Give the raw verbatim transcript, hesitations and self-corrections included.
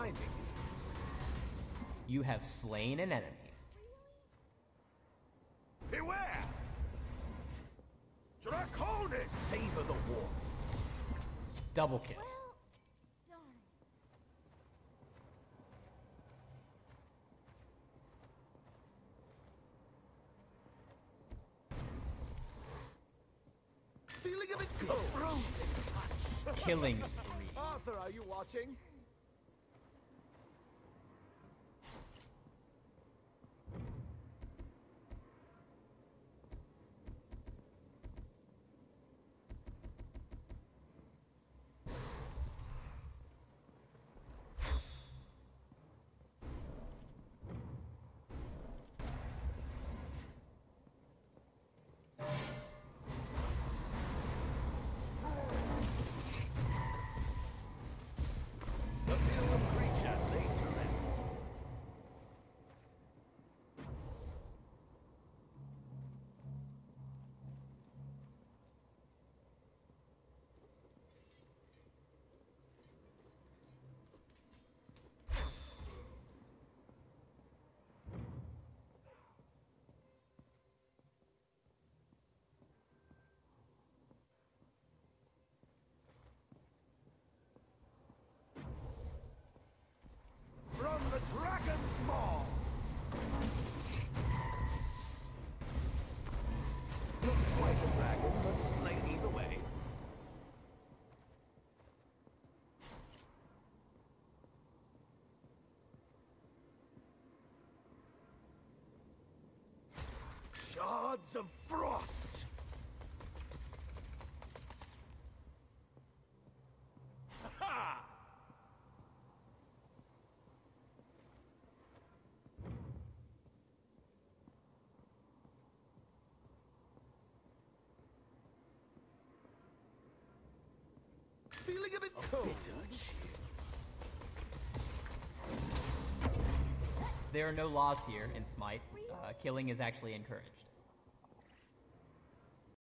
timing is it? You have slain an enemy. Beware! Draconis! Savor the war. Double kill. Well, darn. Feeling a bit close. Frozen touch. Killing spree. Arthur, are you watching? The fearsome creature laid to rest. From the Dragon's Maw! Not quite a dragon, but slain either way. Shards of Frost! Ha-ha! Feeling a bit cold. Bitter chill. There are no laws here in Smite. Uh, killing is actually encouraged.